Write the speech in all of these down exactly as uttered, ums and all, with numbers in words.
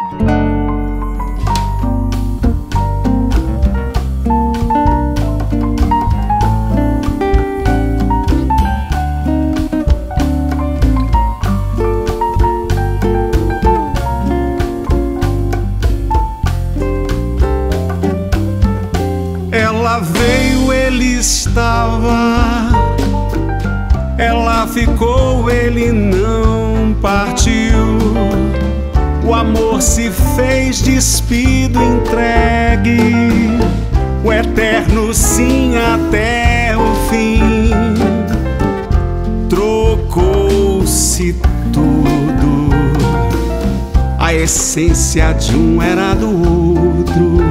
Ela veio, ele estava. Ela ficou, ele não partiu. O amor se fez despido, entregue. O eterno sim até o fim. Trocou-se tudo. A essência de um era do outro.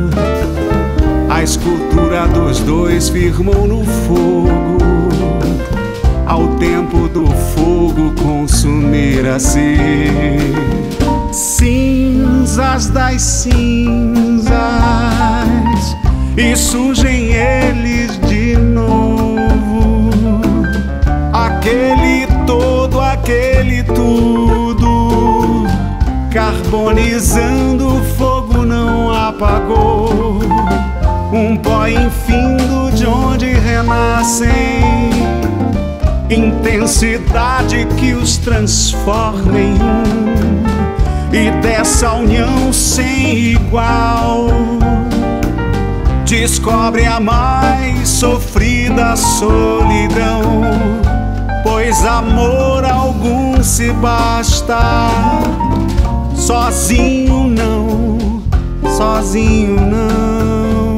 A escultura dos dois firmou no fogo. Ao tempo do fogo consumir-se. Cinzas das cinzas, e surgem eles de novo. Aquele todo, aquele tudo, carbonizando, o fogo não apagou. Um pó infindo de onde renascem, intensidade que os transforma em um. E dessa união sem igual, descobre a mais sofrida solidão. Pois amor algum se basta, sozinho não, sozinho não.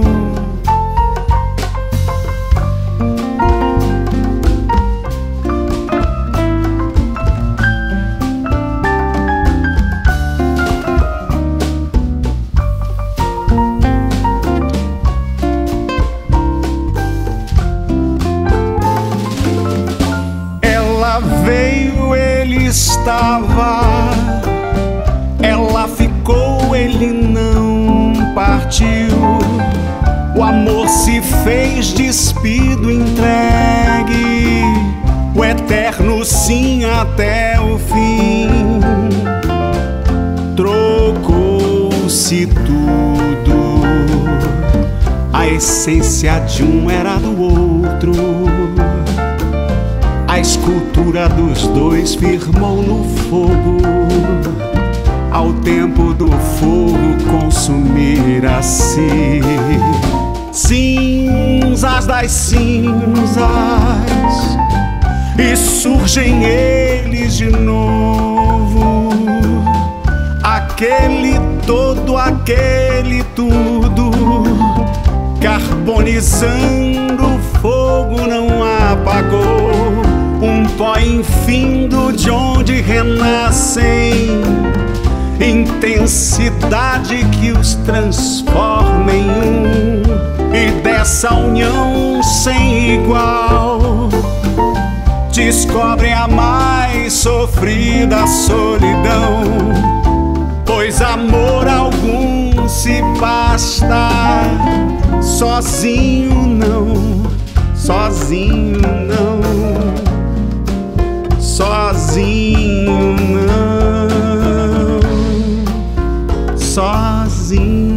Veio, ele estava. Ela ficou, ele não partiu. O amor se fez despido, entregue. O eterno sim até o fim. Trocou-se tudo. A essência de um era do outro. A escultura dos dois firmou no fogo. Ao tempo do fogo consumir-se. Cinzas das cinzas, e surgem eles de novo. Aquele todo, aquele tudo, carbonizando, o fogo não apagou. Um pó infindo de onde renascem, intensidade que os transforma em um. E dessa união sem igual, descobrem a mais sofrida solidão. Pois amor algum se basta, sozinho não, sozinho não, sozinho não, sozinho.